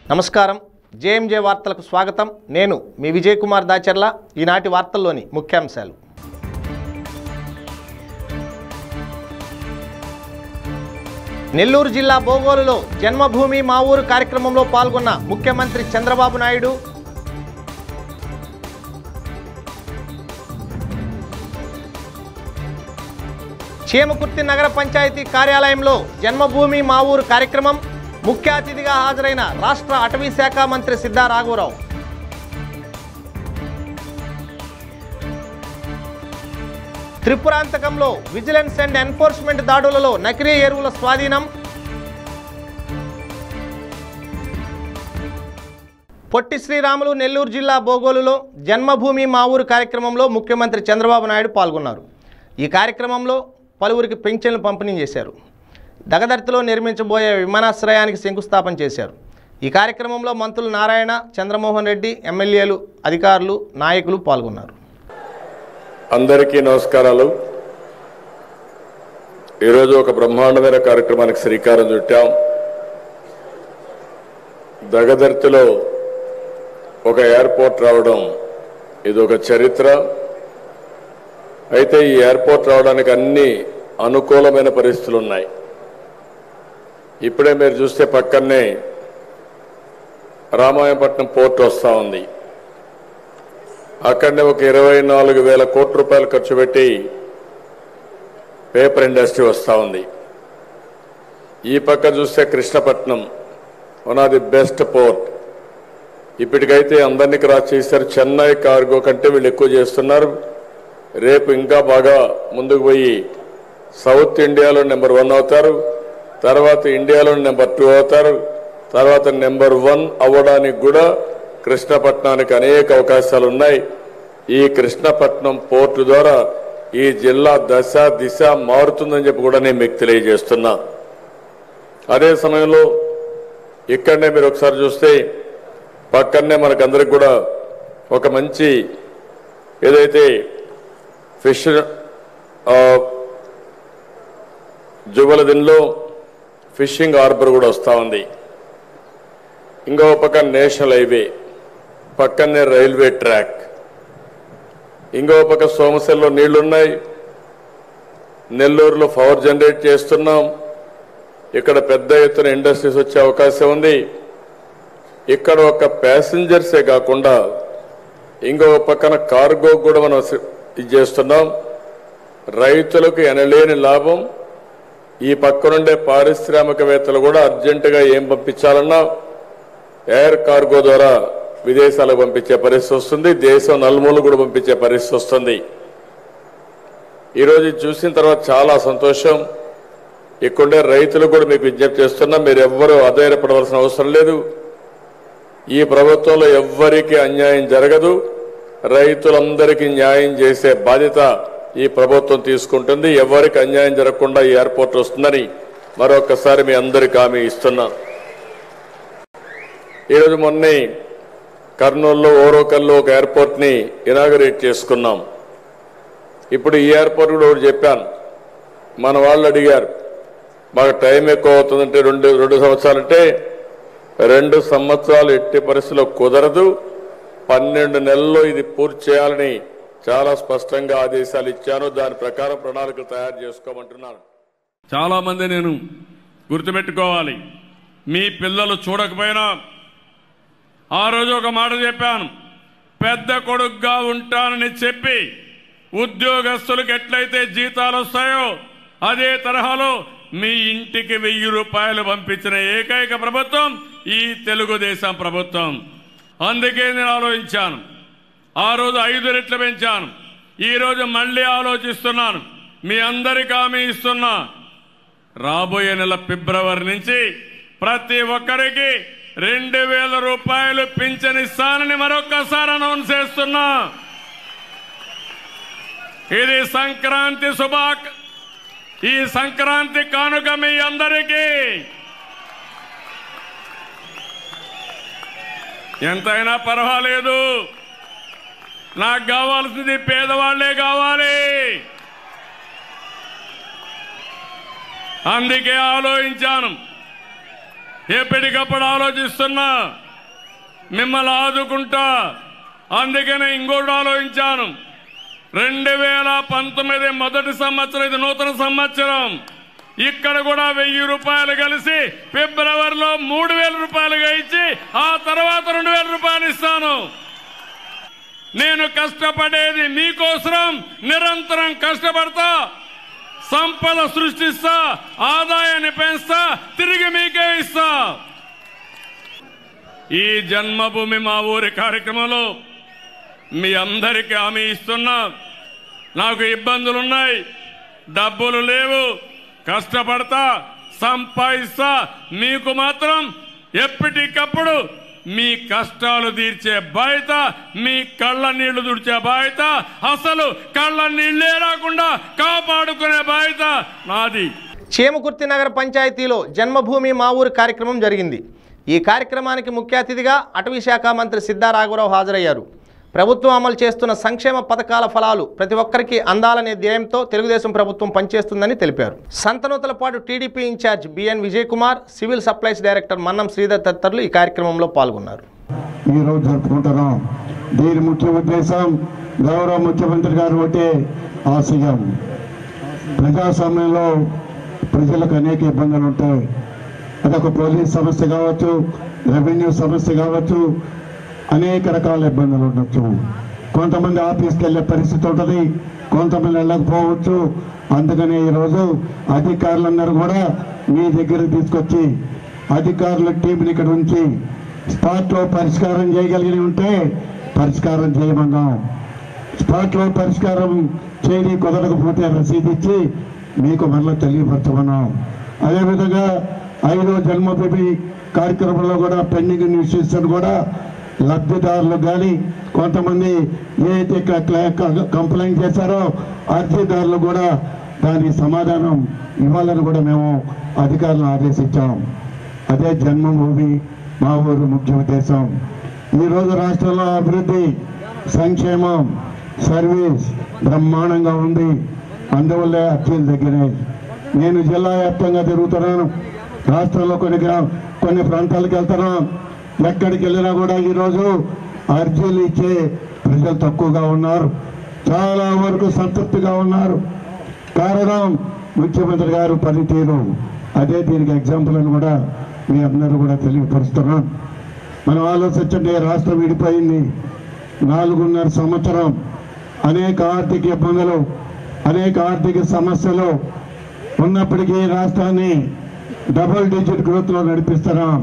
నమస్కారం జేఎంజే వార్తలకు స్వాగతం నేను మీ విజయ్ కుమార్ దాచర్ల ఈనాటి వార్తల్లోని ముఖ్యాంశాలు నెల్లూరు జిల్లా బోగోలులో జన్మభూమి మా ఊరు కార్యక్రమంలో పాల్గొన్న ముఖ్యమంత్రి చంద్రబాబు నాయుడు చేమకుర్తి నగర పంచాయతీ కార్యాలయంలో జన్మభూమి మా ఊరు కార్యక్రమం ముఖ్య అతిథిగా హాజరైన రాష్ట్ర అటవీ శాఖ మంత్రి సిద్ధా రాఘవరావు త్రిపురాంతకంలో విజిలెన్స్ అండ్ ఎన్ఫోర్స్మెంట్ దాడులలో నకిలీ ఎరువుల స్వాధీనం పొట్టి శ్రీరాములు నెల్లూరు జిల్లా బోగోలులో జన్మభూమి మా ఊరు కార్యక్రమంలో ముఖ్యమంత్రి చంద్రబాబు నాయుడు పాల్గొన్నారు. ఈ కార్యక్రమంలో పలువురికి పెన్షన్లు పంపిణీ చేశారు. దగదర్తిలో నిర్మించబోయే విమానాశ్రయానికి శంకుస్థాపన చేశారు. ఈ కార్యక్రమంలో మంత్రులు నారాయణ, చంద్రమోహన్ రెడ్డి, ఎమ్మెల్యేలు, అధికారులు, నాయకులు పాల్గొన్నారు. అందరికీ నమస్కారాలు. ఈరోజు ఒక బ్రహ్మాండమైన కార్యక్రమానికి శ్రీకారం చుట్టాం. దగదర్తిలో ఒక ఎయిర్పోర్ట్ రావడం ఇది ఒక చరిత్ర. అయితే ఈ ఎయిర్పోర్ట్ రావడానికి అన్ని అనుకూలమైన పరిస్థితులు ఉన్నాయి. ఇప్పుడే మీరు చూస్తే పక్కనే రామాయపట్నం పోర్ట్ వస్తూ ఉంది. అక్కడనే ఒక 24,000 కోట్ల రూపాయలు ఖర్చు పెట్టి పేపర్ ఇండస్ట్రీ వస్తూ ఉంది. ఈ పక్క చూస్తే Krishnapatnam one of the best port. ఇప్పటికైతే అందరినీ క్రాస్ చేశారు. చెన్నై కార్గో కంటే వీళ్ళు ఎక్కువ చేస్తున్నారు. రేపు ఇంకా బాగా ముందుకు పోయి సౌత్ ఇండియాలో నెంబర్ 1 అవుతారు. తర్వాత ఇండియాలో నెంబర్ 2 అవుతారు. తర్వాత నెంబర్ 1 అవ్వడానికి కూడా కృష్ణపట్నానికి అనేక అవకాశాలు ఉన్నాయి. ఈ కృష్ణపట్నం పోర్టు ద్వారా ఈ జిల్లా దశ దిశ మారుతుందని చెప్పి కూడా నేను మీకు తెలియజేస్తున్నా. అదే సమయంలో ఇక్కడనే మీరు ఒకసారి చూస్తే పక్కనే మనకందరికి కూడా ఒక మంచి ఏదైతే ఫిష్ జువలదిన్లో ఫిషింగ్ హార్బర్ కూడా వస్తూ ఉంది. ఇంకో పక్క నేషనల్ హైవే, పక్కనే రైల్వే ట్రాక్, ఇంకో పక్క సోమశల్లో నీళ్లున్నాయి. నెల్లూరులో పవర్ జనరేట్ చేస్తున్నాం. ఇక్కడ పెద్ద ఎత్తున ఇండస్ట్రీస్ వచ్చే అవకాశం ఉంది. ఇక్కడ ఒక ప్యాసింజర్సే కాకుండా ఇంకో పక్కన కార్గో కూడా మనం ఇది చేస్తున్నాం. రైతులకు ఎనలేని లాభం. ఈ పక్కనుండే పారిశ్రామికవేత్తలు కూడా అర్జెంటుగా ఏం పంపించాలన్నా ఎయిర్ కార్గో ద్వారా విదేశాలకు పంపించే పరిస్థితి వస్తుంది. దేశం నలుమూలు కూడా పంపించే పరిస్థితి వస్తుంది. ఈరోజు చూసిన తర్వాత చాలా సంతోషం. ఇక్కడే రైతులు కూడా మీకు విజ్ఞప్తి చేస్తున్నా, మీరు ఎవ్వరూ అధైర్యపడవలసిన అవసరం లేదు. ఈ ప్రభుత్వంలో ఎవ్వరికీ అన్యాయం జరగదు. రైతులందరికీ న్యాయం చేసే బాధ్యత ఈ ప్రభుత్వం తీసుకుంటుంది. ఎవరికి అన్యాయం జరగకుండా ఈ ఎయిర్పోర్ట్ వస్తుందని మరొకసారి మీ అందరికీ హామీ ఇస్తున్నా. ఈరోజు మొన్నే కర్నూలులో ఓరోకల్లో ఒక ఎయిర్పోర్ట్ని ఇనాగరేట్ చేసుకున్నాం. ఇప్పుడు ఈ ఎయిర్పోర్ట్ కూడా ఒకటి చెప్పాను. మన వాళ్ళు అడిగారు మాకు టైం ఎక్కువ అవుతుందంటే 2 సంవత్సరాలంటే 2 సంవత్సరాలు ఎట్టి పరిస్థితుల్లో కుదరదు. 12 నెలల్లో ఇది పూర్తి చేయాలని చాలా స్పష్టంగా ఆదేశాలు ఇచ్చాను. దాని ప్రకారం ప్రణాళికలు తయారు చేసుకోమంటున్నాను. చాలా మంది నేను గుర్తుపెట్టుకోవాలి, మీ పిల్లలు చూడకపోయినా ఆ రోజు ఒక మాట చెప్పాను, పెద్ద కొడుకుగా ఉంటానని చెప్పి ఉద్యోగస్తులకు ఎట్లయితే జీతాలు వస్తాయో అదే తరహాలో మీ ఇంటికి 1000 రూపాయలు పంపించిన ఏకైక ప్రభుత్వం ఈ తెలుగుదేశం ప్రభుత్వం. అందుకే నేను ఆలోచించాను. ఆ రోజు 5 రెట్లు పెంచాను. ఈరోజు మళ్ళీ ఆలోచిస్తున్నాను. మీ అందరికీ హామీ ఇస్తున్నా, రాబోయే నెల ఫిబ్రవరి నుంచి ప్రతి ఒక్కరికి 2000 రూపాయలు పింఛన్ ఇస్తానని మరొక్కసారి అనౌన్స్ చేస్తున్నా. ఇది సంక్రాంతి ఈ సంక్రాంతి కానుక మీ అందరికీ. ఎంతైనా పర్వాలేదు, నాకు కావాల్సింది పేదవాళ్లే కావాలి. అందుకే ఆలోచించాను. ఎప్పటికప్పుడు ఆలోచిస్తున్నా, మిమ్మల్ని ఆదుకుంటా. అందుకనే ఇంకోటి ఆలోచించాను. 2019 మొదటి సంవత్సరం, ఇది నూతన సంవత్సరం. ఇక్కడ కూడా 1000 రూపాయలు కలిసి ఫిబ్రవరిలో 3000 రూపాయలుగా ఇచ్చి ఆ తర్వాత 2000 రూపాయలు ఇస్తాను. నేను కష్టపడేది మీకోసం, నిరంతరం కష్టపడతా, సంపద సృష్టిస్తా, ఆదాయాన్ని పెంచుతా, తిరిగి మీకే ఇస్తా. ఈ జన్మభూమి మా ఊరి కార్యక్రమంలో మీ అందరికీ హామీ ఇస్తున్నా. నాకు ఇబ్బందులున్నాయి, డబ్బులు లేవు, కష్టపడతా, సంపాదిస్తా. మీకు మాత్రం ఎప్పటికప్పుడు మీ కష్టాలు తీర్చే బాధ్యత, మీ కళ్ళ నీళ్లు తుడిచే బాధ్యత, అసలు కళ్ళ నీళ్లే రాకుండా కాపాడుకునే బాధ్యత నాది. చేమకుర్తి నగర పంచాయతీలో జన్మభూమి మా ఊరు కార్యక్రమం జరిగింది. ఈ కార్యక్రమానికి ముఖ్య అతిథిగా అటవీ శాఖ మంత్రి సిద్ధా రాఘవరావు హాజరయ్యారు. ప్రభుత్వం అమలు చేస్తున్న సంక్షేమ పథకాల ఫలాలు ప్రతి ఒక్కరికి అందాలనే ధ్యేయంతో తెలుగుదేశం ప్రభుత్వం పనిచేస్తుందని తెలిపారు. Santhanuthalapadu TDP in-charge BN Vijay Kumar, civil supplies director Mannam Sridhar తదితరులు ఈ కార్యక్రమంలో పాల్గొన్నారు. ఈరోజు జరుపుకుంటున్నాం. దీని ముఖ్య ఉద్దేశం గౌరవ ముఖ్యమంత్రి గారు ఒకటే ఆశయం. ప్రజాస్వామ్యంలో ప్రజలకు అనేక ఇబ్బందులు ఉంటాయి. అదొక పోలీస్ సమస్య కావచ్చు, రెవెన్యూ సమస్య కావచ్చు, అనేక రకాల ఇబ్బందులు ఉండొచ్చు. కొంతమంది ఆఫీస్కి వెళ్ళే పరిస్థితి ఉంటుంది, కొంతమంది వెళ్ళకపోవచ్చు. అందుకనే ఈరోజు అధికారులందరూ కూడా మీ దగ్గరకు తీసుకొచ్చి అధికారుల టీంని ఇక్కడ ఉంచి స్పాట్లో పరిష్కారం చేయగలిగి ఉంటే పరిష్కారం చేయమన్నాం. స్పాట్లో పరిష్కారం చేయని కుదరకపోతే రసీదు ఇచ్చి మీకు మళ్ళీ తెలియపరచమన్నాం. అదేవిధంగా 5వ జన్మభూమి కార్యక్రమంలో కూడా పెండింగ్ ఇష్యూస్ కూడా లబ్ధిదారులు కానీ కొంతమంది ఏదైతే కంప్లైంట్ చేశారో అర్జీదారులు కూడా దానికి సమాధానం ఇవ్వాలని కూడా మేము అధికారులను ఆదేశించాం. అదే జన్మభూమి మా ఊరు ముఖ్య ఉద్దేశం. ఈరోజు రాష్ట్రంలో అభివృద్ధి, సంక్షేమం, సర్వీస్ బ్రహ్మాండంగా ఉంది. అందువల్లే అర్జీలు తగ్గినాయి. నేను జిల్లా వ్యాప్తంగా తిరుగుతున్నాను, రాష్ట్రంలో కొన్ని ప్రాంతాలకు వెళ్తున్నాం. ఎక్కడికి వెళ్ళినా కూడా ఈరోజు అర్జీలు ఇచ్చే ప్రజలు తక్కువగా ఉన్నారు, చాలా వరకు సంతృప్తిగా ఉన్నారు. కారణం ముఖ్యమంత్రి గారు పనితీరు. అదే దీనికి ఎగ్జాంపుల్ అని కూడా మీ అందరూ కూడా తెలియపరుస్తున్నాం. మనం ఆలోచించండి, రాష్ట్రం విడిపోయింది 4.5 సంవత్సరం. అనేక ఆర్థిక ఇబ్బందులు, అనేక ఆర్థిక సమస్యలు ఉన్నప్పటికీ రాష్ట్రాన్ని డబుల్ డిజిట్ గ్రోత్లో నడిపిస్తున్నాం.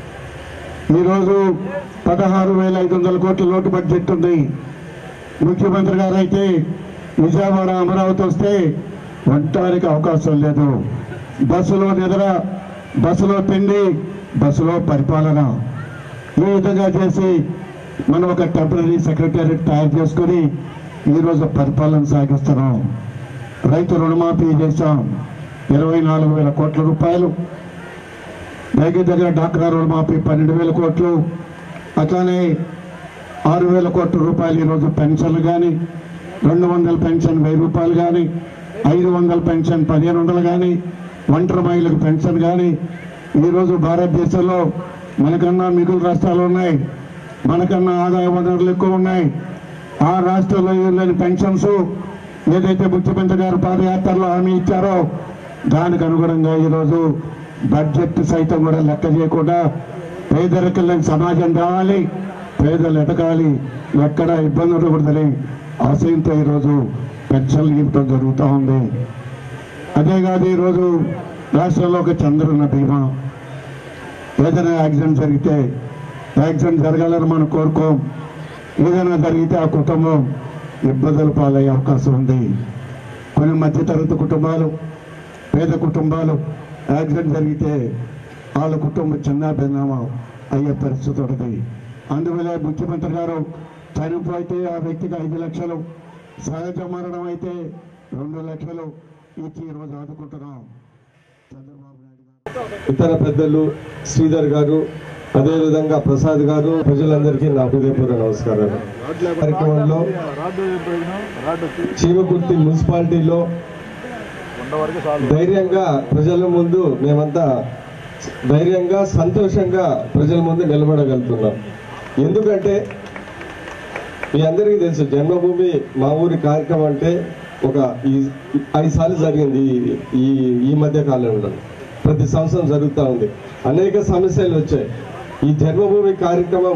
ఈరోజు 16,500 కోట్ల లోటు బడ్జెట్ ఉంది. ముఖ్యమంత్రి గారు అయితే విజయవాడ, అమరావతి వస్తే ఉండటానికి అవకాశం లేదు. బస్సులో నిద్ర, బస్సులో తిండి, బస్సులో పరిపాలన, ఈ విధంగా చేసి మనం ఒక టెంపరీ సెక్రటేరియట్ తయారు చేసుకుని ఈరోజు పరిపాలన సాగిస్తున్నాం. రైతు రుణమాఫీ చేశాం, 24,000 కోట్ల రూపాయలు. దగ్గర డాక్రా రుణమాఫీ 12,000 కోట్లు. అట్లానే 6,000 కోట్ల రూపాయలు ఈరోజు పెన్షన్లు కానీ, 200 పెన్షన్ 1000 రూపాయలు కానీ, 500 పెన్షన్ 1500 కానీ, ఒంటరి మహిళలకు పెన్షన్ కానీ. ఈరోజు భారతదేశంలో మనకన్నా మిగులు రాష్ట్రాలు ఉన్నాయి, మనకన్నా ఆదాయ వనరులు ఎక్కువ ఉన్నాయి. ఆ రాష్ట్రంలో లేని పెన్షన్స్ ఏదైతే ముఖ్యమంత్రి గారు పాదయాత్రలో హామీ ఇచ్చారో దానికి అనుగుణంగా ఈరోజు బడ్జెట్ సైతం కూడా లెక్క చేయకుండా పేదరికం లేని సమాజం రావాలి, పేదలు ఎదగాలి, ఎక్కడ ఇబ్బంది ఉండకూడదని ఆశయంతో ఈరోజు పెన్షన్లు ఇవ్వడం జరుగుతూ ఉంది. అదేకాదు ఈరోజు రాష్ట్రంలో ఒక చంద్రన్న బీమా, ఏదైనా యాక్సిడెంట్ జరిగితే యాక్సిడెంట్ జరగాలని మనం కోరుకోం. ఏదైనా జరిగితే ఆ కుటుంబం ఇబ్బందులు పాలయ్యే అవకాశం ఉంది. కొన్ని మధ్యతరగతి కుటుంబాలు, పేద కుటుంబాలు యాక్సిడెంట్ జరిగితే వాళ్ళ కుటుంబం చిన్న భిన్నమా అయ్యే పరిస్థితి ఉంటుంది. అందువల్ల ముఖ్యమంత్రి గారు చనిపోతే ఆ వ్యక్తికి 5 లక్షలు, సహజ మరణం అయితే 2 లక్షలు ఇచ్చి ఈరోజు ఆదుకుంటున్నాం. చంద్రబాబు నాయుడు గారు, ఇతర పెద్దలు, శ్రీధర్ గారు, అదేవిధంగా ప్రసాద్ గారు, ప్రజలందరికీ నా హృదయపూర్వక నమస్కారాలు. కార్యక్రమంలో చీమకుర్తి మున్సిపాలిటీలో ధైర్యంగా ప్రజల ముందు మేమంతా ధైర్యంగా సంతోషంగా ప్రజల ముందు నిలబడగలుగుతున్నాం. ఎందుకంటే మీ అందరికీ తెలుసు, జన్మభూమి మా ఊరి కార్యక్రమం అంటే ఒక 5 సార్లు జరిగింది ఈ మధ్య కాలంలో. ప్రతి సంవత్సరం జరుగుతూ ఉంది. అనేక సమస్యలు వచ్చాయి. ఈ జన్మభూమి కార్యక్రమం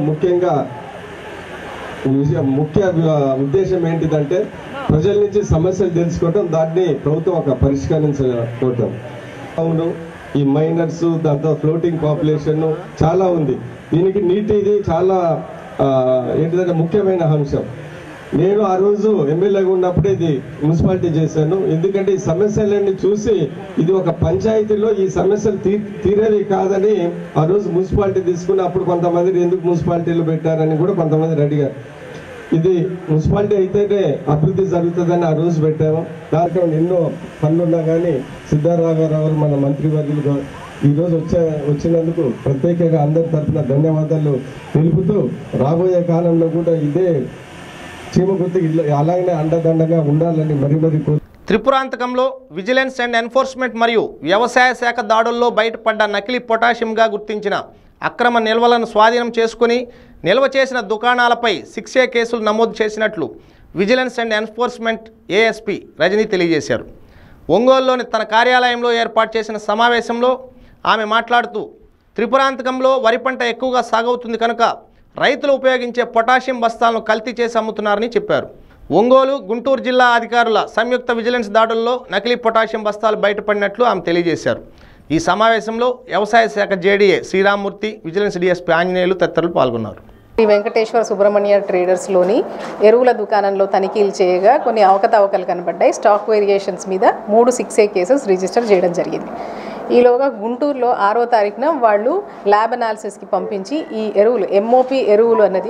ముఖ్య ఉద్దేశం ఏంటిదంటే ప్రజల నుంచి సమస్యలు తెలుసుకోవటం, దాన్ని ప్రభుత్వం ఒక పరిష్కరించుకోవటం. అవును, ఈ మైనర్స్, దాంతో ఫ్లోటింగ్ పాపులేషన్ చాలా ఉంది. దీనికి నీటిది చాలా ఏంటిదంటే ముఖ్యమైన అంశం. నేను ఆ రోజు ఎమ్మెల్యేగా ఉన్నప్పుడే ఇది మున్సిపాలిటీ చేశాను. ఎందుకంటే ఈ సమస్యలన్నీ చూసి ఇది ఒక పంచాయతీలో ఈ సమస్యలు తీరేవి కాదని ఆ రోజు మున్సిపాలిటీ తీసుకుని, అప్పుడు కొంతమంది ఎందుకు మున్సిపాలిటీలు పెట్టారని కూడా కొంతమంది అడిగారు. ఇది మున్సిపాలిటీ అయితేనే అభివృద్ధి జరుగుతుందని ఆ రోజు పెట్టాము. దాంట్లో ఎన్నో పనులున్నా కానీ సిద్ధారాఘవరావు మన మంత్రివర్యులు ఈరోజు వచ్చినందుకు ప్రత్యేకంగా అందరి తరఫున ధన్యవాదాలు తెలుపుతూ, రాబోయే కాలంలో కూడా ఇదే చీమగుర్తి అలాగనే అండదండగా ఉండాలని మరీ త్రిపురాంతకంలో విజిలెన్స్ అండ్ ఎన్ఫోర్స్మెంట్ మరియు వ్యవసాయ శాఖ దాడుల్లో బయటపడ్డ నకిలీ పొటాషియంగా గుర్తించిన అక్రమ నిల్వలను స్వాధీనం చేసుకుని నిల్వ చేసిన దుకాణాలపై 6A కేసులు నమోదు చేసినట్లు vigilance and enforcement ASP Rajani తెలియజేశారు. ఒంగోలులోని తన కార్యాలయంలో ఏర్పాటు చేసిన సమావేశంలో ఆమె మాట్లాడుతూ, త్రిపురాంతకంలో వరి పంట ఎక్కువగా సాగవుతుంది కనుక రైతులు ఉపయోగించే పొటాషియం బస్తాలను కల్తీ చేసి అమ్ముతున్నారని చెప్పారు. ఒంగోలు, గుంటూరు జిల్లా అధికారుల సంయుక్త విజిలెన్స్ దాడుల్లో నకిలీ పొటాషియం బస్తాలు బయటపడినట్లు ఆమె తెలియజేశారు. ఈ సమావేశంలో వ్యవసాయ శాఖ JDA Sriramamurthy, vigilance DSP Anjaneyulu తదితరులు పాల్గొన్నారు. శ్రీ వెంకటేశ్వర సుబ్రహ్మణ్య ట్రేడర్స్లోని ఎరువుల దుకాణంలో తనిఖీలు చేయగా కొన్ని అవకతవకలు కనబడ్డాయి. స్టాక్ వేరియేషన్స్ మీద 3 6A కేసెస్ రిజిస్టర్ చేయడం జరిగింది. ఈలోగా గుంటూరులో 6వ తారీఖున వాళ్ళు ల్యాబ్ అనాలిసిస్కి పంపించి ఈ ఎరువులు MOP ఎరువులు అన్నది,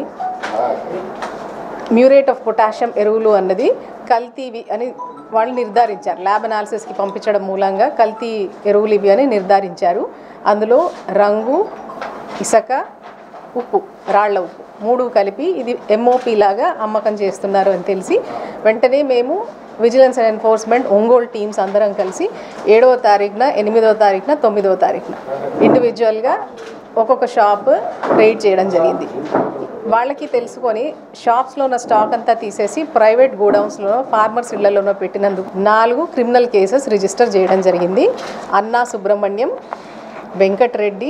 మ్యూరేట్ ఆఫ్ పొటాషియం ఎరువులు అన్నది కల్తీవి అని వాళ్ళు నిర్ధారించారు. ల్యాబ్ అనాలిసిస్కి పంపించడం మూలంగా కల్తీ ఎరువులు ఇవి అని నిర్ధారించారు. అందులో రంగు, ఇసుక, ఉప్పు, రాళ్ల ఉప్పు 3 కలిపి ఇది MOP లాగా అమ్మకం చేస్తున్నారు అని తెలిసి వెంటనే మేము vigilance and enforcement Ongole teams అందరం కలిసి 7వ తారీఖున, 8వ తారీఖున, 9వ తారీఖున ఇండివిజువల్గా ఒక్కొక్క షాప్ రైడ్ చేయడం జరిగింది. వాళ్ళకి తెలుసుకొని షాప్స్లో ఉన్న స్టాక్ అంతా తీసేసి ప్రైవేట్ గోడౌన్స్లో, ఫార్మర్స్ ఇళ్లలోనో పెట్టినందుకు 4 క్రిమినల్ కేసెస్ రిజిస్టర్ చేయడం జరిగింది. అన్నా సుబ్రహ్మణ్యం, వెంకటరెడ్డి,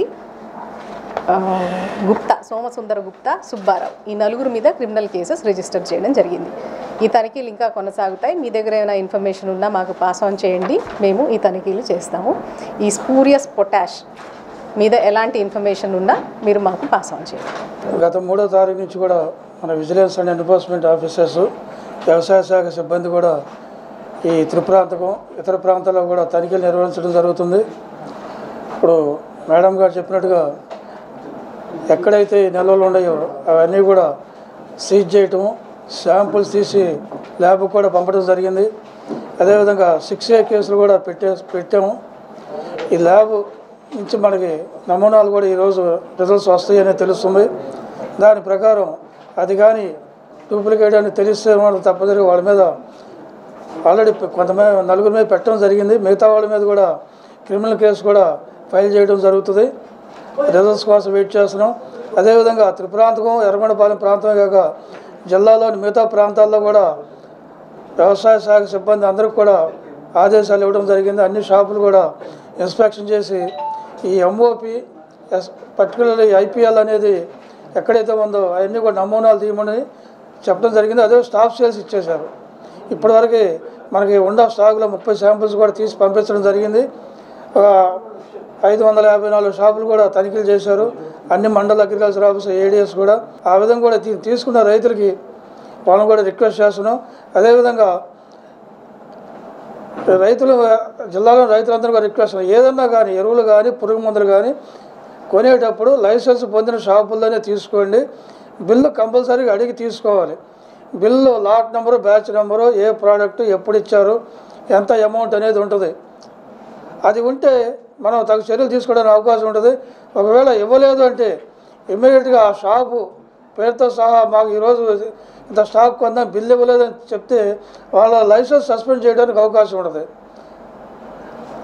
గుప్తా, సోమసుందర గుప్తా, సుబ్బారావు, ఈ 4 మీద క్రిమినల్ కేసెస్ రిజిస్టర్ చేయడం జరిగింది. ఈ తనిఖీలు ఇంకా కొనసాగుతాయి. మీ దగ్గర ఏమైనా ఇన్ఫర్మేషన్ ఉన్నా మాకు పాస్ ఆన్ చేయండి, మేము ఈ తనిఖీలు చేస్తాము. ఈ స్పూరియస్ పొటాష్ మీద ఎలాంటి ఇన్ఫర్మేషన్ ఉన్నా మీరు మాకు పాస్ ఆన్ చేయండి. గత 3వ తారీఖు నుంచి కూడా మన విజిలెన్స్ అండ్ ఎన్ఫోర్స్మెంట్ ఆఫీసర్స్, వ్యవసాయ శాఖ సిబ్బంది కూడా ఈ త్రిపురాంతకం, ఇతర ప్రాంతాల్లో కూడా తనిఖీలు నిర్వహించడం జరుగుతుంది. ఇప్పుడు మేడం గారు చెప్పినట్టుగా ఎక్కడైతే నిల్వలు ఉన్నాయో అవన్నీ కూడా సీజ్ చేయటం, శాంపుల్స్ తీసి ల్యాబ్కి కూడా పంపడం జరిగింది. అదేవిధంగా 6A కేసులు కూడా పెట్టాము. ఈ ల్యాబ్ నుంచి మనకి నమూనాలు కూడా ఈరోజు రిజల్ట్స్ వస్తాయని తెలుస్తుంది. దాని ప్రకారం అది కానీ డూప్లికేట్ అని తెలిస్తే మనం తప్పనిసరిగా వాళ్ళ మీద ఆల్రెడీ కొంతమంది 4 మీద పెట్టడం జరిగింది. మిగతా వాళ్ళ మీద కూడా క్రిమినల్ కేసు కూడా ఫైల్ చేయడం జరుగుతుంది. రిజల్ట్స్ కోసం వెయిట్ చేస్తున్నాం. అదేవిధంగా త్రిపురాంతకం, ఎర్రగొండపాలెం ప్రాంతమే కాక జిల్లాలోని మిగతా ప్రాంతాల్లో కూడా వ్యవసాయ శాఖ సిబ్బంది అందరికి కూడా ఆదేశాలు ఇవ్వడం జరిగింది. అన్ని షాపులు కూడా ఇన్స్పెక్షన్ చేసి ఈ MOP, పర్టికులర్లీ IPL అనేది ఎక్కడైతే ఉందో అవన్నీ కూడా నమూనాలు తీయమని చెప్పడం జరిగింది. అదే స్టాఫ్ సేల్స్ ఇచ్చేశారు. ఇప్పటివరకు మనకి ఉన్న స్టాక్లో 30 శాంపిల్స్ కూడా తీసి పంపించడం జరిగింది. 554 షాపులు కూడా తనిఖీలు చేశారు. అన్ని మండల అగ్రికల్చర్ ఆఫీసర్, ADS కూడా ఆ విధంగా కూడా తీసుకున్న రైతులకి వాళ్ళని కూడా రిక్వెస్ట్ చేస్తున్నాం. అదేవిధంగా రైతులు, జిల్లాలో రైతులందరూ కూడా రిక్వెస్ట్, ఏదన్నా కానీ ఎరువులు కానీ పురుగు మందులు కానీ కొనేటప్పుడు లైసెన్స్ పొందిన షాపుల్లోనే తీసుకోండి. బిల్లు కంపల్సరీగా అడిగి తీసుకోవాలి. Bill lot number, batch number, ఏ ప్రోడక్ట్ ఎప్పుడు ఇచ్చారు, ఎంత అమౌంట్ అనేది ఉంటుంది. అది ఉంటే మనం తగు చర్యలు తీసుకోవడానికి అవకాశం ఉంటుంది. ఒకవేళ ఇవ్వలేదు అంటే ఇమ్మీడియట్గా ఆ షాపు పేరుతో సహా మాకు ఈరోజు ఇంత స్టాక్ కొందాం, బిల్లు ఇవ్వలేదని చెప్తే వాళ్ళ లైసెన్స్ సస్పెండ్ చేయడానికి అవకాశం ఉంటుంది.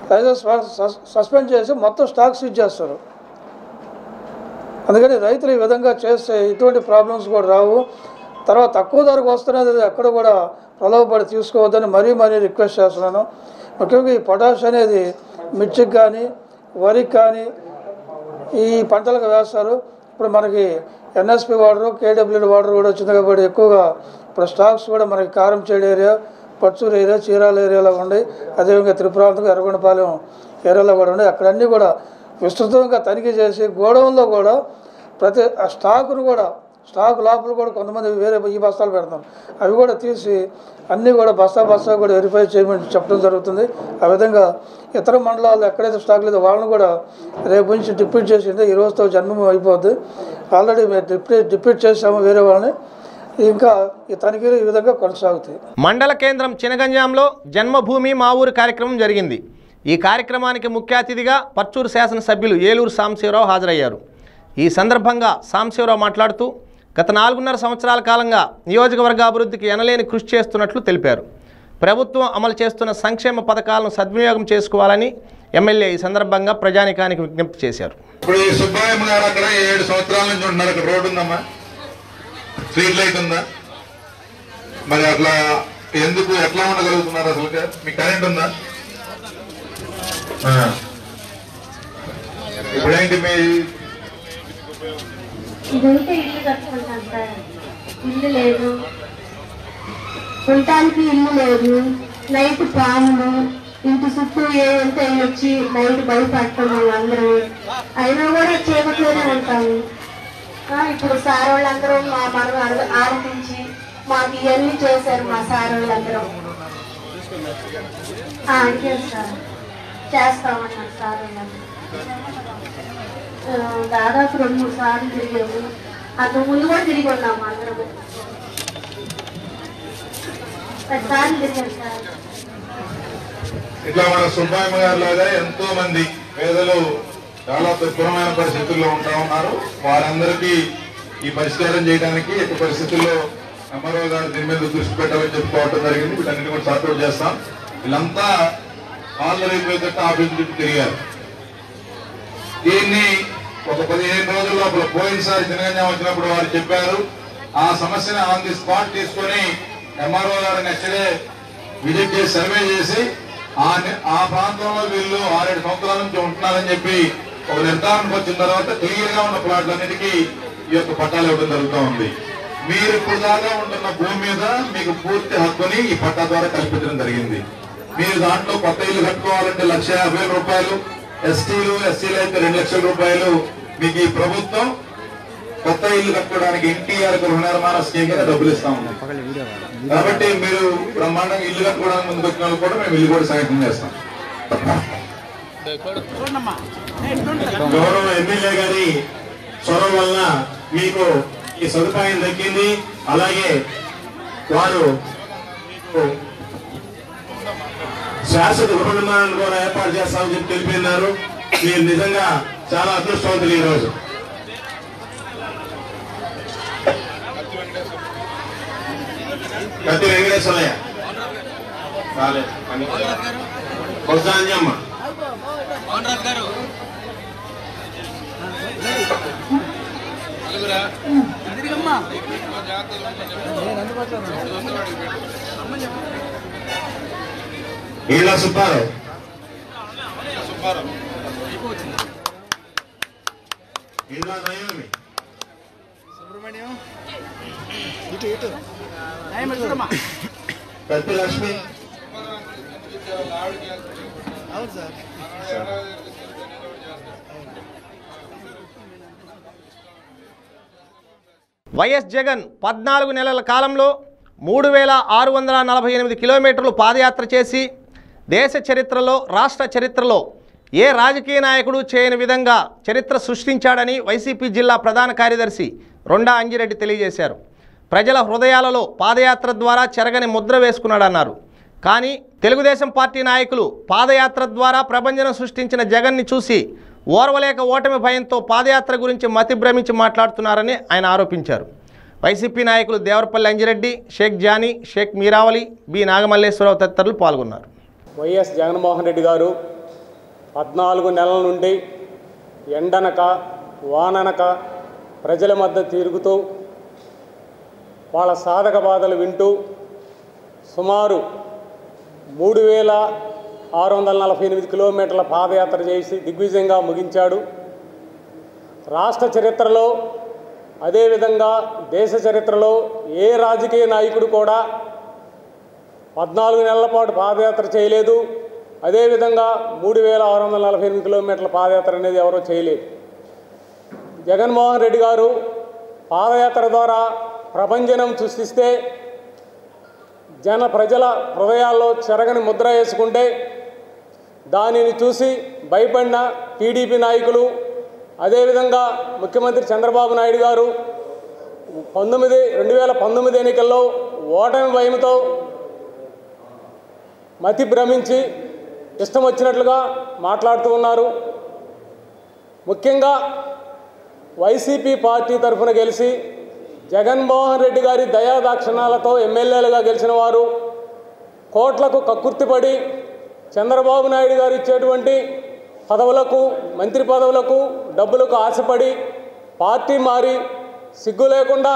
లైసెన్స్ సస్పెండ్ చేసి మొత్తం స్టాక్ సీజ్ చేస్తారు. అందుకని రైతులు ఈ విధంగా చేస్తే ఇటువంటి ప్రాబ్లమ్స్ కూడా రావు. తర్వాత తక్కువ ధరకు వస్తున్నది ఎక్కడ కూడా ప్రలోభపడి తీసుకోవద్దని మరీ రిక్వెస్ట్ చేస్తున్నాను. ముఖ్యంగా ఈ పొటాష్ అనేది మిర్చికి కానీ వరికి కానీ ఈ పంటలకు వేస్తారు. ఇప్పుడు మనకి ఎన్ఎస్పి వాటర్, కేడబ్ల్యూడి వాటర్ కూడా వచ్చింది కాబట్టి ఎక్కువగా ఇప్పుడు స్టాక్స్ కూడా మనకి కారంచేడు ఏరియా, పచ్చూరు ఏరియా, చీరాల ఏరియాలో ఉన్నాయి. అదేవిధంగా త్రిపురాంతకం, ఎర్రగొండపాలెం ఏరియాలో కూడా ఉన్నాయి. అక్కడన్నీ కూడా విస్తృతంగా తనిఖీ చేసి గోడౌన్లో కూడా ప్రతి స్టాకును కూడా స్టాక్ లోపల కూడా కొంతమంది వేరే ఈ బస్తాలు పెడతారు. అవి కూడా తీసి అన్నీ కూడా బస్తా కూడా వెరిఫై చేయమని చెప్పడం జరుగుతుంది. ఆ విధంగా ఇతర మండలాల్లో ఎక్కడైతే స్టాక్ లేదో వాళ్ళని కూడా రేపు నుంచి డిప్యూట్ చేసింది. ఈ రోజుతో జన్మం అయిపోద్ది. ఆల్రెడీ మేము డిప్యూట్ చేసాము వేరే వాళ్ళని. ఇంకా ఈ తనిఖీలు ఈ విధంగా కొనసాగుతాయి. మండల కేంద్రం చినగంజాంలో జన్మభూమి మా ఊరు కార్యక్రమం జరిగింది. ఈ కార్యక్రమానికి ముఖ్య అతిథిగా పర్చూరు శాసనసభ్యులు ఏలూరు సాంబశివరావు హాజరయ్యారు. ఈ సందర్భంగా సాంబశివరావు మాట్లాడుతూ గత 4.5 సంవత్సరాల కాలంగా నియోజకవర్గ అభివృద్ధికి ఎనలేని కృషి చేస్తున్నట్లు తెలిపారు. ప్రభుత్వం అమలు చేస్తున్న సంక్షేమ పథకాలను సద్వినియోగం చేసుకోవాలని ఎమ్మెల్యే ఈ సందర్భంగా ప్రజానికానికి విజ్ఞప్తి చేశారు. ఇప్పుడు ఈ సుబ్బాయమ్మ గారు అక్కడ 7 సంవత్సరాల నుంచి ఉంటున్నారు. అక్కడ రోడ్డు ఉందమ్మా, స్ట్రీట్ లైట్ ఉందా? మరి అట్లా ఎందుకు ఎట్లా ఉండగలుగుతున్నారు? అసలు మీకు కరెంట్ ఉందా? ఇప్పుడేంటి మీ ఇదైతే ఇల్లు కట్టుకుంటాం సార్. ఇల్లు లేదు, ఉండటానికి ఇల్లు లేదు. నైట్ పాములు ఇంటి చుట్టూ ఏదంతా వచ్చి నైట్ భయపడతాం అందరూ. అయినా కూడా చీకట్లోనే ఉంటాము. ఇప్పుడు సార్ వాళ్ళందరూ మనం ఆలోచించి మాకు ఇవన్నీ చేశారు. మా సార్ వాళ్ళందరూ సార్ చేస్తామన్నారు సార్ వాళ్ళందరూ. దాదాపు 2-3 సార్లు తిరిగాము. అంతకు ముందు కూడా తిరిగి ఉన్నాము అందరము. 10 సార్లు తిరిగాము సార్. ఇట్లా మన సుబ్బాయమ్మ గారు లాగా ఎంతో మంది పేదలు చాలా దుర్భరమైన పరిస్థితుల్లో ఉంటా ఉన్నారు. వారందరికీ ఈ పరిష్కారం చేయడానికి ఎట్టి పరిస్థితుల్లో ఎంఆర్ఓ గారు దీని మీద దృష్టి పెట్టాలని చెప్పుకోవడం జరిగింది. వీటన్నిటి కూడా సార్ట్అవుట్ చేస్తాం. వీళ్ళంతా ఆల్రెడీ ఆఫీస్ చుట్టూ తిరిగారు. దీన్ని ఒక 15 రోజుల లోపల పోయినసారి చినగంజాం వచ్చినప్పుడు వారు చెప్పారు. ఆ సమస్యను ఆన్ ది స్పాట్ తీసుకొని ఎంఆర్ఓ గారు నెక్స్ట్ డే విజిట్ చేసి సర్వే చేసి ఆ ప్రాంతంలో వీళ్ళు 6-7 సంవత్సరాల నుంచి ఉంటున్నారని చెప్పి ఒక నిర్ధారణకు వచ్చిన తర్వాత క్లియర్ గా ఉన్న ప్లాట్లన్నిటికీ ఈ యొక్క పట్టాలు ఇవ్వడం జరుగుతూ ఉంది. మీరు ఇప్పుడు దాకా ఉంటున్న భూమి మీద మీకు పూర్తి హక్కుని ఈ పట్టా ద్వారా కల్పించడం జరిగింది. మీరు దాంట్లో కొత్త ఇల్లు కట్టుకోవాలంటే 1,50,000 రూపాయలు, ఎస్సీలు అయితే 2 లక్షల రూపాయలు మీకు ఈ ప్రభుత్వం కొత్త ఇల్లు కట్టుకోవడానికి ఎన్టీఆర్ గృహ నిర్మాణ స్కీమ్ కింద డబ్బులు ఇస్తా ఉంది. కాబట్టి మీరు బ్రహ్మాండంగా ఇల్లు కట్టుకోవడానికి ముందుకు వచ్చిన వాళ్ళు కూడా మేము ఇల్లు కూడా సాయం చేస్తాం. గౌరవ ఎమ్మెల్యే గారి చొరవ వల్ల మీకు ఈ సదుపాయం దక్కింది. అలాగే వారు శాశ్వత గృహ నిర్మాణాన్ని కూడా ఏర్పాటు చేస్తామని చెప్పి తెలిపినారు. మీరు నిజంగా చాలా అదృష్టవంతులు. ఈరోజు కత్తి వెంకటేశ్వరయ్య, కొత్తాంజమ్మ, ఈళ్ళ సుబ్బారావు, ఈళ్ళ నయోమి, కత్తి లక్ష్మి, వైఎస్ జగన్ 14 నెలల కాలంలో 3,648 కిలోమీటర్లు పాదయాత్ర చేసి దేశ చరిత్రలో, రాష్ట్ర చరిత్రలో ఏ రాజకీయ నాయకుడు చేయని విధంగా చరిత్ర సృష్టించాడని వైసీపీ జిల్లా ప్రధాన కార్యదర్శి రొండా అంజిరెడ్డి తెలియజేశారు. ప్రజల హృదయాలలో పాదయాత్ర ద్వారా చెరగని ముద్ర వేసుకున్నాడన్నారు. కానీ తెలుగుదేశం పార్టీ నాయకులు పాదయాత్ర ద్వారా ప్రభంజనం సృష్టించిన జగన్ని చూసి ఓర్వలేక ఓటమి భయంతో పాదయాత్ర గురించి మతి భ్రమించి మాట్లాడుతున్నారని ఆయన ఆరోపించారు. వైసీపీ నాయకులు దేవరపల్లి అంజిరెడ్డి, షేక్ జానీ, షేక్ మీరావలి, బి నాగమల్లేశ్వరరావు తదితరులు పాల్గొన్నారు. వైఎస్ జగన్మోహన్ రెడ్డి గారు 14 నెలల నుండి ఎండనక వాననక ప్రజల మధ్య తిరుగుతూ వాళ్ళ సాధక బాధలు వింటూ సుమారు 3648 కిలోమీటర్ల పాదయాత్ర చేసి దిగ్విజయంగా ముగించాడు. రాష్ట్ర చరిత్రలో అదేవిధంగా దేశ చరిత్రలో ఏ రాజకీయ నాయకుడు కూడా 14 నెలల పాటు పాదయాత్ర చేయలేదు. అదేవిధంగా 3648 కిలోమీటర్ల పాదయాత్ర అనేది ఎవరో చేయలేదు. జగన్మోహన్ రెడ్డి గారు పాదయాత్ర ద్వారా ప్రభంజనం సృష్టిస్తే ప్రజల హృదయాల్లో చెరగని ముద్ర వేసుకుంటే దానిని చూసి భయపడిన టీడీపీ నాయకులు, అదేవిధంగా ముఖ్యమంత్రి చంద్రబాబు నాయుడు గారు 2019 ఎన్నికల్లో ఓటమి భయంతో మతి భ్రమించి ఇష్టం వచ్చినట్లుగా మాట్లాడుతూ ఉన్నారు. ముఖ్యంగా వైసీపీ పార్టీ తరఫున గెలిచి జగన్మోహన్ రెడ్డి గారి దయాదాక్షిణాలతో ఎమ్మెల్యేలుగా గెలిచిన వారు కోట్లకు కక్కుర్తిపడి చంద్రబాబు నాయుడు గారు ఇచ్చేటువంటి పదవులకు, మంత్రి పదవులకు, డబ్బులకు ఆశపడి పార్టీ మారి సిగ్గు లేకుండా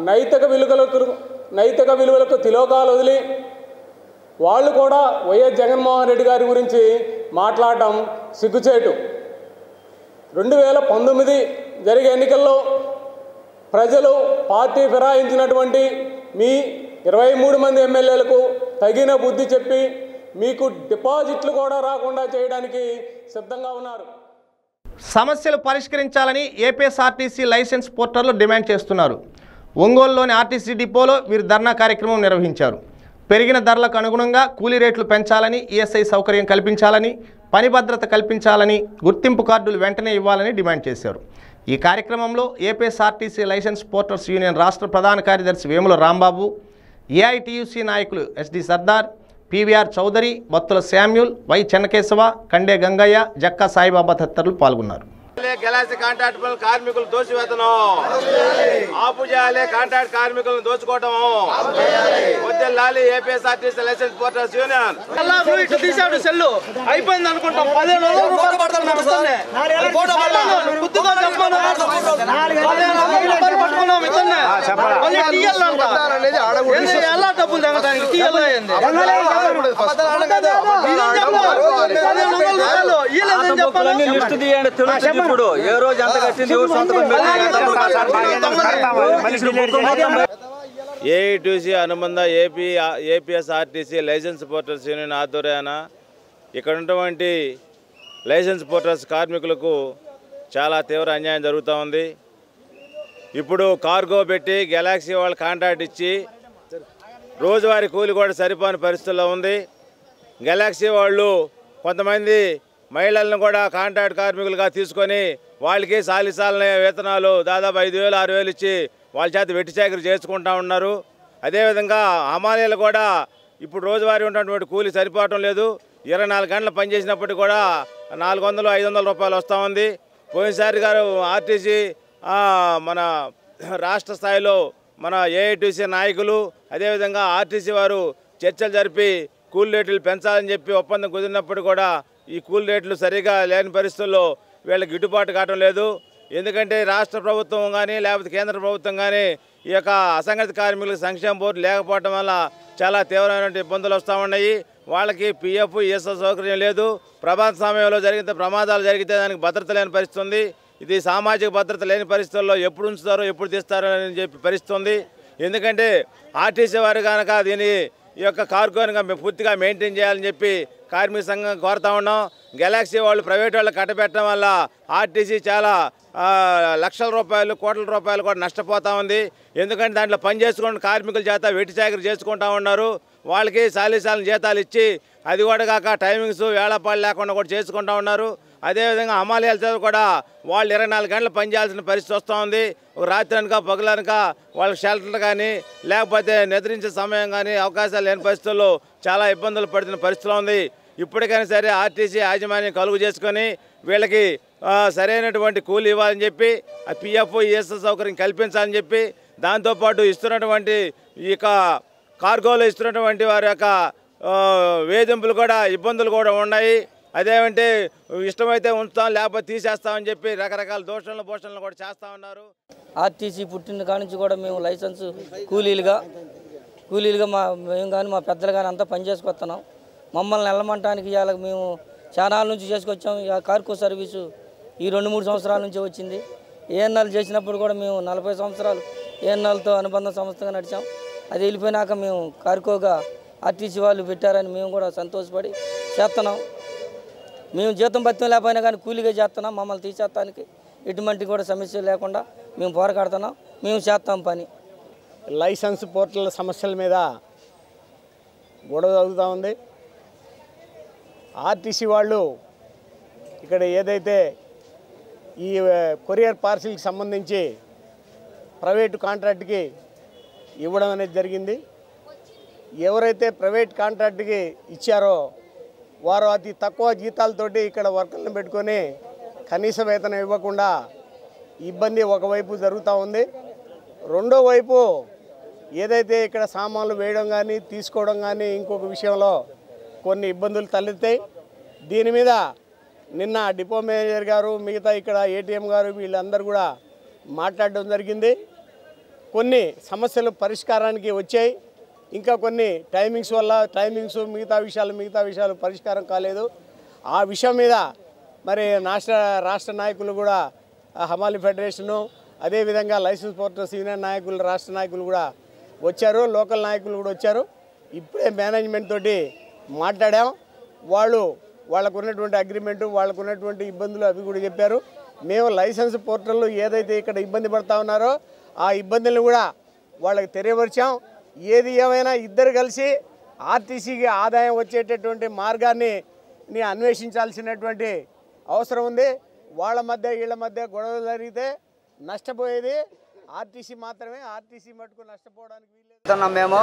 నైతిక విలువలకు తిలోకాలు వదిలి వాళ్ళు కూడా వైఎస్ జగన్మోహన్ రెడ్డి గారి గురించి మాట్లాడటం సిగ్గుచేటు. 2019 జరిగే ఎన్నికల్లో ప్రజలు పార్టీ ఫిరాయించినటువంటి మీ 23 మంది ఎమ్మెల్యేలకు తగిన బుద్ధి చెప్పి మీకు డిపాజిట్లు కూడా రాకుండా చేయడానికి సిద్ధంగా ఉన్నారు. సమస్యలు పరిష్కరించాలని ఏపీఎస్ఆర్టీసీ లైసెన్స్ పోర్టర్లు డిమాండ్ చేస్తున్నారు. ఒంగోలులోని ఆర్టీసీ డిపోలో వీరు ధర్నా కార్యక్రమం నిర్వహించారు. పెరిగిన ధరలకు అనుగుణంగా కూలీ రేట్లు పెంచాలని, ఈఎస్ఐ సౌకర్యం కల్పించాలని, పని భద్రత కల్పించాలని, గుర్తింపు కార్డులు వెంటనే ఇవ్వాలని డిమాండ్ చేశారు. ఈ కార్యక్రమంలో ఏపీఎస్ఆర్టీసీ లైసెన్స్ పోర్టర్స్ యూనియన్ రాష్ట్ర ప్రధాన కార్యదర్శి వేముల రాంబాబు, ఏఐటీయూసీ నాయకులు SD Sardar, PVR Chowdary, Battula Samuel, Y Chennakesava, Kande Gangaiah, Jakka Saibaba తదితరులు పాల్గొన్నారు. గెలాసి కాంట్రాక్ట్ కార్మికులు దోషివేతనం ఆపు చేయాలి. కాంట్రాక్ట్ కార్మికులను దోచుకోవటం వద్దెల్లాలి. ఏపీఎస్ఆర్టీసీ లైసెన్స్ పోర్టర్స్ యూనియన్ తీసాడు సెల్లు అయిపోయింది అనుకుంటాం. 15 రోజులు ఎలా డబ్బులు తగ్గడానికి ఇప్పుడు ఏ రోజు ఎంత కట్టింది ఏఐటీసీ అనుబంధ ఏపీఎస్ఆర్టీసీ లైసెన్స్ పోర్టర్స్ యూనియన్ ఆధ్వర్యాన ఇక్కడ ఉన్నటువంటి లైసెన్స్ పోర్టర్స్ కార్మికులకు చాలా తీవ్ర అన్యాయం జరుగుతూ ఉంది. ఇప్పుడు కార్గో పెట్టి గెలాక్సీ వాళ్ళు కాంట్రాక్ట్ ఇచ్చి రోజువారీ కూలి కూడా సరిపోని పరిస్థితుల్లో ఉంది. గెలాక్సీ వాళ్ళు కొంతమంది మహిళలను కూడా కాంట్రాక్ట్ కార్మికులుగా తీసుకొని వాళ్ళకి సాలిసాలనే వేతనాలు దాదాపు 5,000 6,000 ఇచ్చి వాళ్ళ చేత వెట్టి చాకరీ చేసుకుంటూ ఉన్నారు. అదేవిధంగా హమాలీలు కూడా ఇప్పుడు రోజువారీ ఉన్నటువంటి కూలి సరిపోవటం లేదు. 24 గంటలు పనిచేసినప్పటికీ కూడా 400-500 రూపాయలు వస్తూ ఉంది. పోయినసారి గారు ఆర్టీసీ మన రాష్ట్ర స్థాయిలో మన ఏఐటీసీ నాయకులు అదేవిధంగా ఆర్టీసీ వారు చర్చలు జరిపి కూలి రేట్లు పెంచాలని చెప్పి ఒప్పందం కుదిరినప్పుడు కూడా ఈ కూలి రేట్లు సరిగా లేని పరిస్థితుల్లో వీళ్ళకి గిట్టుబాటు కావటం లేదు. ఎందుకంటే రాష్ట్ర ప్రభుత్వం కానీ లేకపోతే కేంద్ర ప్రభుత్వం కానీ ఈ యొక్క అసంఘటిత కార్మికులకు సంక్షేమ బోర్డు లేకపోవడం వల్ల చాలా తీవ్రమైన ఇబ్బందులు వస్తూ ఉన్నాయి. వాళ్ళకి పిఎఫ్ ఈఎస్ఐ సౌకర్యం లేదు. ప్రమాద సమయంలో ప్రమాదాలు జరిగితే దానికి భద్రత లేని పరిస్థితి ఉంది. ఇది సామాజిక భద్రత లేని పరిస్థితుల్లో ఎప్పుడు ఉంచుతారో ఎప్పుడు తీస్తారో అని చెప్పి పరిస్థితి ఉంది. ఎందుకంటే ఆర్టీసీ వారు కనుక దీన్ని ఈ యొక్క కార్గోనిగా పూర్తిగా మెయింటైన్ చేయాలని చెప్పి కార్మిక సంఘం కోరుతా ఉన్నాం. గెలాక్సీ వాళ్ళు ప్రైవేట్ వాళ్ళు కట్టబెట్టడం వల్ల ఆర్టీసీ చాలా లక్షల రూపాయలు కోట్ల రూపాయలు కూడా నష్టపోతూ ఉంది. ఎందుకంటే దాంట్లో పని చేసుకున్న కార్మికుల చేత వెట్టి చాకరీ చేసుకుంటూ ఉన్నారు. వాళ్ళకి సాలీసాలను జీతాలు ఇచ్చి అది కూడా కాక టైమింగ్స్ వేళాపాళ్ళు లేకుండా కూడా చేసుకుంటూ ఉన్నారు. అదేవిధంగా హమాలీలతో కూడా వాళ్ళు 24 గంటలు పనిచేయాల్సిన పరిస్థితి వస్తూ ఉంది. ఒక రాత్రి అనక పగలనక వాళ్ళకి షెల్టర్ కానీ లేకపోతే నిద్రించే సమయం కానీ అవకాశాలు లేని పరిస్థితుల్లో చాలా ఇబ్బందులు పడుతున్న పరిస్థితిలో ఉంది. ఇప్పటికైనా సరే ఆర్టీసీ యాజమాన్యం కలుగు చేసుకొని వీళ్ళకి సరైనటువంటి కూలి ఇవ్వాలని చెప్పి పిఎఫ్ ఈఎస్ఐ సౌకర్యం కల్పించాలని చెప్పి దాంతోపాటు ఇస్తున్నటువంటి ఈ యొక్క కార్గోలో ఇస్తున్నటువంటి వారి యొక్క వేధింపులు కూడా ఇబ్బందులు కూడా ఉన్నాయి. అదేమంటే ఇష్టమైతే ఉంచుతాం లేకపోతే తీసేస్తామని చెప్పి రకరకాల భూషణలు కూడా చేస్తూ ఉన్నారు. ఆర్టీసీ పుట్టిన కాడి నుంచి కూడా మేము లైసెన్స్ కూలీలుగా మేము కానీ మా పెద్దలు కానీ అంతా పనిచేసుకొస్తున్నాం. మమ్మల్ని వెళ్ళమంటానికి ఇవాళ మేము చాలా నుంచి చేసుకొచ్చాం. ఇక కార్కో సర్వీసు ఈ 2-3 సంవత్సరాల నుంచి వచ్చింది. ఏఎన్ఎల్ చేసినప్పుడు కూడా మేము 40 సంవత్సరాలు ఏఎన్ఎల్తో అనుబంధ సంస్థగా నడిచాం. అది వెళ్ళిపోయినాక మేము కార్కోగా ఆర్టీసీ వాళ్ళు పెట్టారని మేము కూడా సంతోషపడి చేస్తున్నాం. మేము జీతం భత్యం లేకపోయినా కానీ కూలీగా చేస్తున్నాం. మమ్మల్ని తీసేస్తానికి ఎటువంటి కూడా సమస్య లేకుండా మేము పోరాడుతున్నాం. మేము చేస్తాం పని. లైసెన్స్ పోర్టల్ సమస్యల మీద గొడవ జరుగుతూ ఉంది. ఆర్టీసీ వాళ్ళు ఇక్కడ ఏదైతే ఈ కొరియర్ పార్సిల్కి సంబంధించి ప్రైవేటు కాంట్రాక్ట్కి ఇవ్వడం అనేది జరిగింది. ఎవరైతే ప్రైవేట్ కాంట్రాక్ట్కి ఇచ్చారో వారు అతి తక్కువ జీతాలతోటి ఇక్కడ వర్కర్లను పెట్టుకొని కనీస వేతనం ఇవ్వకుండా ఇబ్బంది ఒకవైపు జరుగుతూ ఉంది. రెండో వైపు ఏదైతే ఇక్కడ సామాన్లు వేయడం కానీ తీసుకోవడం కానీ ఇంకొక విషయంలో కొన్ని ఇబ్బందులు తలెత్తాయి. దీని మీద నిన్న డిపో మేనేజర్ గారు మిగతా ఇక్కడ ఏటీఎం గారు వీళ్ళందరూ కూడా మాట్లాడడం జరిగింది. కొన్ని సమస్యలు పరిష్కారానికి వచ్చాయి. ఇంకా కొన్ని టైమింగ్స్ మిగతా విషయాలు పరిష్కారం కాలేదు. ఆ విషయం మీద మరి రాష్ట్ర నాయకులు కూడా హమాలి ఫెడరేషను అదేవిధంగా లైసెన్స్ పోర్టల్ సీనియర్ నాయకులు రాష్ట్ర నాయకులు కూడా వచ్చారు, లోకల్ నాయకులు కూడా వచ్చారు. ఇప్పుడే మేనేజ్మెంట్ తోటి మాట్లాడాం. వాళ్ళకు ఉన్నటువంటి అగ్రిమెంటు వాళ్ళకు ఉన్నటువంటి ఇబ్బందులు అవి కూడా చెప్పారు. మేము లైసెన్స్ పోర్టల్లో ఏదైతే ఇక్కడ ఇబ్బంది పడతా ఉన్నారో ఆ ఇబ్బందులను కూడా వాళ్ళకి తెలియపరిచాం. ఏది ఏమైనా ఇద్దరు కలిసి ఆర్టీసీకి ఆదాయం వచ్చేటటువంటి మార్గాన్ని అన్వేషించాల్సినటువంటి అవసరం ఉంది. వీళ్ళ మధ్య గొడవలు జరిగితే నష్టపోయేది ఆర్టీసీ మాత్రమే. ఆర్టీసీ మటుకు నష్టపోవడానికి వీలు. మేము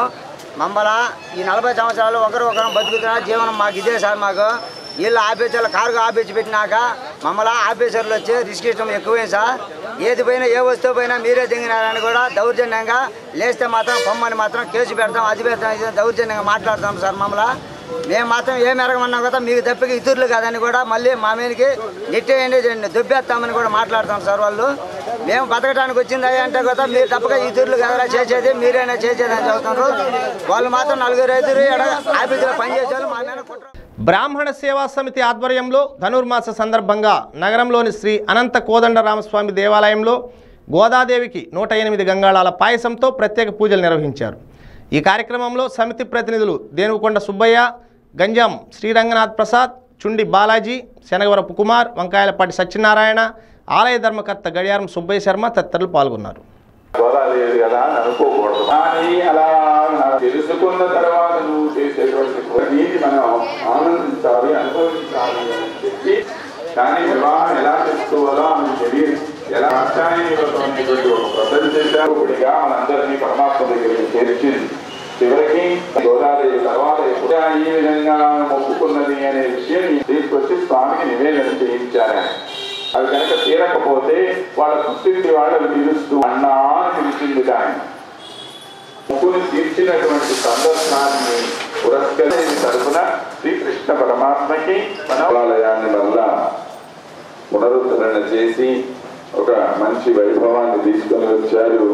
ఈ 40 సంవత్సరాలు ఒకరు బతుకుతున్నా జీవనం మాకు ఇదే సార్. మాకు వీళ్ళు ఆఫీసర్లు కార్గో ఆఫీస్ పెట్టినాక మమ్మల్ని ఆఫీసర్లు వచ్చి రిస్ట్రిక్షన్ ఎక్కువైంది సార్. ఏది పోయినా ఏ వస్తువు పోయినా మీరే దిగినారని కూడా దౌర్జన్యంగా లేస్తే మాత్రం పొమ్మని మాత్రం కేసు పెడతాం, అది పెడతాం, దౌర్జన్యంగా మాట్లాడతాం సార్. మేము మాత్రం ఏం ఎరగమన్నాం కదా మీకు తప్పిక ఇతరులు కాదని కూడా మళ్ళీ మా మీదకి నెట్టేయండి దుబ్బేస్తామని కూడా మాట్లాడతాం సార్. వాళ్ళు మేము బతకడానికి వచ్చింది అంటే కదా మీరు తప్పక ఇతరులు కదరా చేసేది మీరైనా చేసేది అని చెబుతున్నారు. వాళ్ళు మాత్రం 4 ఆఫీసులో పనిచేసేవాళ్ళు మా మీద కుట్ర. బ్రాహ్మణ సేవా సమితి ఆధ్వర్యంలో ధనుర్మాస సందర్భంగా నగరంలోని శ్రీ అనంత కోదండరామస్వామి దేవాలయంలో గోదాదేవికి 108 గంగాళాల పాయసంతో ప్రత్యేక పూజలు నిర్వహించారు. ఈ కార్యక్రమంలో సమితి ప్రతినిధులు దేనుకొండ సుబ్బయ్య, గంజాం శ్రీరంగనాథ్ ప్రసాద్, చుండి బాలాజీ, శనగవరపు కుమార్, వంకాయలపాటి సత్యనారాయణ, ఆలయ ధర్మకర్త గడియారం సుబ్బయ్య శర్మ తదితరులు పాల్గొన్నారు. గోదాదేవి కదా అని అనుకోకూడదు. కానీ అలా తెలుసుకున్న తర్వాత నువ్వు చేసేటువంటి నీటి మనం ఆనందించాలి, అనుభవించాలి అని చెప్పి, కానీ వివాహం ఎలా చేసుకోవాలో ఆమెకు తెలియదు. ఎలా అర్థమైనటువంటి ఒక ప్రజలు చేశారు. ఇప్పుడుగా మనందరినీ పరమాత్మ దగ్గరికి చేర్చింది. చివరికి గోదాదేవి తర్వాత ఎప్పుడా ఈ విధంగా మొక్కుకున్నది అనే విషయం తీసుకొచ్చి స్వామికి నివేదన చేయించారు. అవి కనుక తీరకపోతే వాళ్ళ పుట్టింటి వాళ్ళని పిలుస్తూ అన్నా అని పిలిచింది. కానీ మొక్కుని తీర్చినటువంటి సందర్భాన్ని పురస్కరించి తరఫున శ్రీకృష్ణ పరమాత్మకి మన ఆలయాన్ని వల్ల పునరుద్ధరణ చేసి ఒక మంచి వైభవాన్ని తీసుకొని వచ్చారు.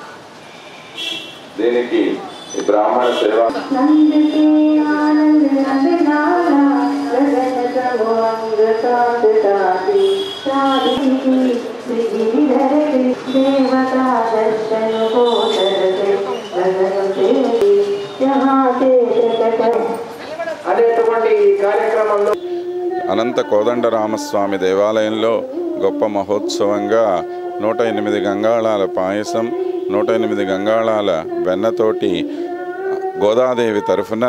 దీనికి ఈ బ్రాహ్మణ సేవ అనేటువంటి కార్యక్రమంలో అనంత కోదండరామస్వామి దేవాలయంలో గొప్ప మహోత్సవంగా 108 గంగాళాల పాయసం, 108 గంగాళాల వెన్నతోటి గోదాదేవి తరఫున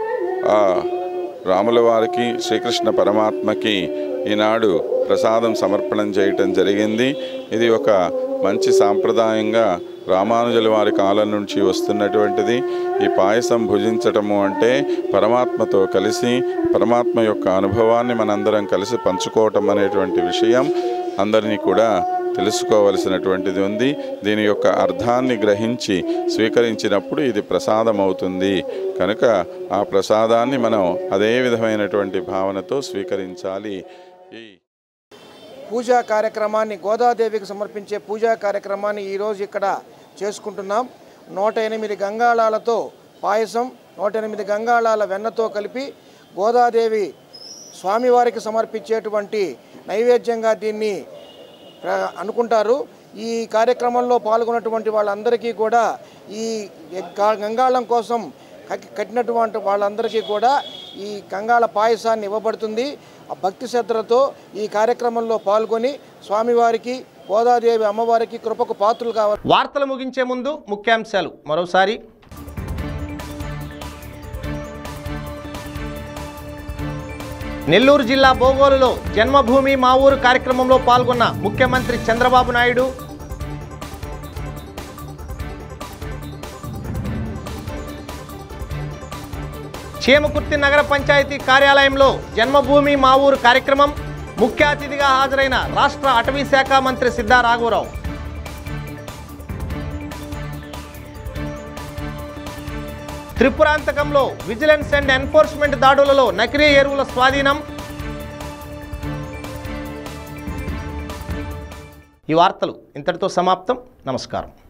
రాముల వారికి శ్రీకృష్ణ పరమాత్మకి ఈనాడు ప్రసాదం సమర్పణం చేయటం జరిగింది. ఇది ఒక మంచి సాంప్రదాయంగా రామానుజుల వారి కాలం నుంచి వస్తున్నటువంటిది. ఈ పాయసం భుజించటము అంటే పరమాత్మతో కలిసి పరమాత్మ యొక్క అనుభవాన్ని మనందరం కలిసి పంచుకోవటం అనేటువంటి విషయం అందరినీ కూడా తెలుసుకోవలసినటువంటిది ఉంది. దీని యొక్క అర్థాన్ని గ్రహించి స్వీకరించినప్పుడు ఇది ప్రసాదం అవుతుంది. కనుక ఆ ప్రసాదాన్ని మనం అదే విధమైనటువంటి భావనతో స్వీకరించాలి. ఈ పూజా కార్యక్రమాన్ని గోదాదేవికి సమర్పించే పూజా కార్యక్రమాన్ని ఈరోజు ఇక్కడ చేసుకుంటున్నాం. 108 గంగాళాలతో పాయసం, 108 గంగాళాల వెన్నతో కలిపి గోదాదేవి స్వామివారికి సమర్పించేటువంటి నైవేద్యంగా దీన్ని అనుకుంటారు. ఈ కార్యక్రమంలో పాల్గొన్నటువంటి వాళ్ళందరికీ కూడా ఈ గంగాళం కోసం కట్టినటువంటి వాళ్ళందరికీ కూడా ఈ గంగాళ పాయసాన్ని ఇవ్వబడుతుంది. భక్తి శ్రద్ధలతో ఈ కార్యక్రమంలో పాల్గొని స్వామివారికి గోదాదేవి అమ్మవారికి కృపకు పాత్రలు కావాలి. వార్తలు ముగించే ముందు ముఖ్యాంశాలు మరోసారి. నెల్లూరు జిల్లా బోగోలులో జన్మభూమి మా ఊరు కార్యక్రమంలో పాల్గొన్న ముఖ్యమంత్రి చంద్రబాబు నాయుడు. చేమకుర్తి నగర పంచాయతీ కార్యాలయంలో జన్మభూమి మా ఊరు కార్యక్రమం. ముఖ్య అతిథిగా హాజరైన రాష్ట్ర అటవీ శాఖ మంత్రి సిద్ధా రాఘవరావు. త్రిపురాంతకంలో విజిలెన్స్ అండ్ ఎన్ఫోర్స్మెంట్ దాడులలో నకిలీ ఎరువుల స్వాధీనం. ఈ వార్తలు ఇంతటితో సమాప్తం. నమస్కారం.